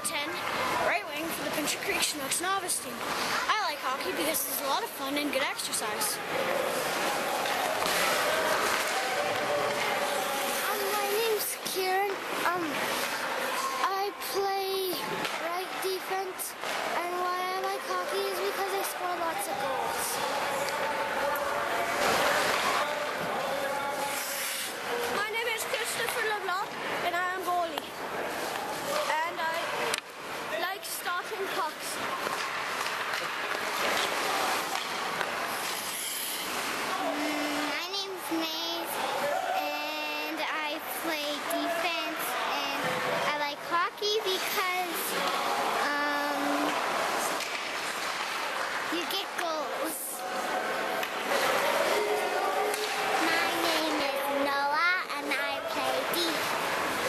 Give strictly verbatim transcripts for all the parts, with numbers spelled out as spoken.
Colton, right wing for the Pincher Creek Chinooks novice team. I like hockey because it's a lot of fun and good exercise. Um, my name's Kieran. Um, I play right defense, and why I like hockey is because I score lots of goals. My name is Christopher LeBlanc, and I am goalie. And I like stopping pucks. My name's Maeve, and I play defense, and I like hockey because um, you get goals. My name is Noah, and I play defense.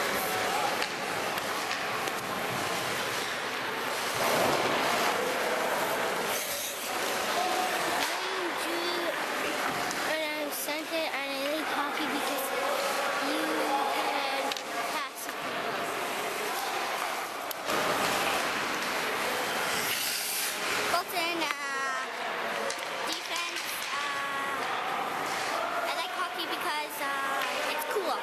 And I'm Santa, and I like hockey because you can pass it. Colton, uh, defense, uh, I like hockey because uh, it's cool.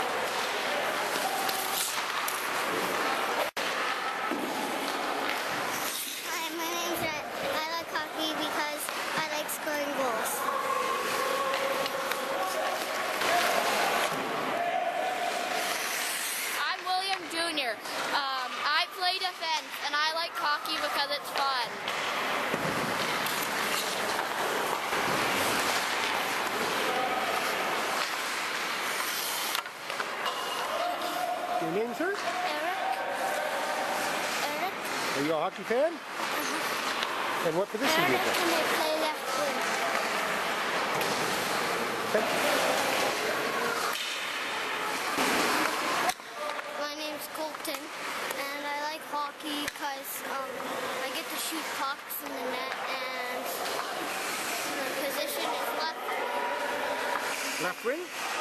Hi, my name's Red. I like hockey because I like scoring goals. I'm William Junior Um, I play defense, and I like hockey because it's fun. Your name, sir? Eric? Eric? Are you a hockey fan? Uh-huh. And what position do you Eric, play? and I play left wing. Okay. My name's Colton, and I like hockey because um, I get to shoot pucks in the net, and the position is left wing. Left wing?